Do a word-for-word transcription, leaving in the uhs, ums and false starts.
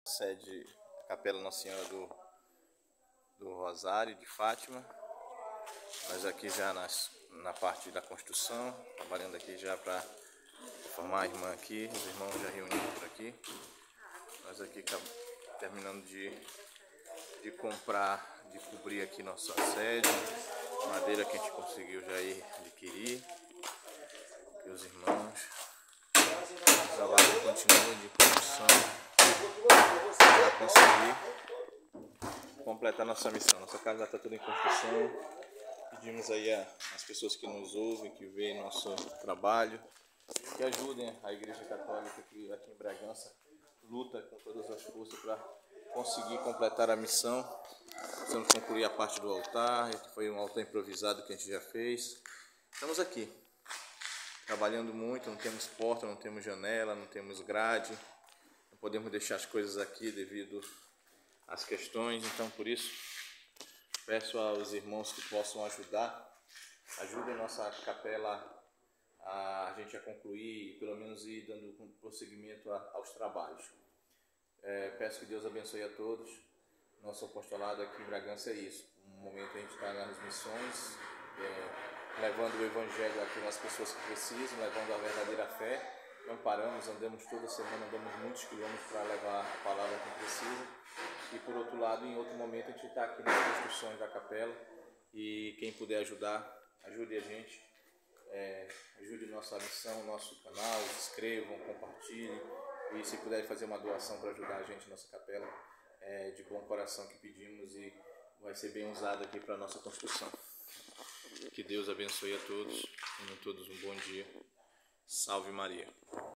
Sede Capela Nossa Senhora do, do Rosário de Fátima. Nós aqui já nas, na parte da construção, trabalhando aqui já para formar a irmã aqui, os irmãos já reunidos por aqui. Nós aqui terminando de, de comprar, de cobrir aqui nossa sede, madeira que a gente conseguiu já ir adquirir. Aqui os irmãos, o trabalho continua de construção para conseguir completar nossa missão. Nossa casa está toda em construção. Pedimos aí às pessoas que nos ouvem, que veem nosso trabalho, que ajudem a Igreja Católica que aqui em Bragança luta com todas as forças para conseguir completar a missão. Precisamos concluir a parte do altar, que foi um altar improvisado que a gente já fez. Estamos aqui, trabalhando muito, não temos porta, não temos janela, não temos grade, não podemos deixar as coisas aqui devido às questões, então por isso peço aos irmãos que possam ajudar, ajudem nossa capela a gente a concluir, pelo menos ir dando prosseguimento aos trabalhos. É, peço que Deus abençoe a todos. Nosso apostolado aqui em Bragança é isso. No momento a gente está nas missões, é, levando o Evangelho aqui nas pessoas que precisam, levando a verdadeira fé. Não paramos, andamos toda semana, andamos muitos quilômetros para levar a palavra a quem precisa. E por outro lado, em outro momento, a gente está aqui nas construções da capela. E quem puder ajudar, ajude a gente. É, ajude nossa missão, nosso canal, se inscrevam, compartilhem. E se puder fazer uma doação para ajudar a gente, nossa capela, é de bom coração que pedimos e vai ser bem usado aqui para a nossa construção. Que Deus abençoe a todos, tenham todos um bom dia. Salve Maria.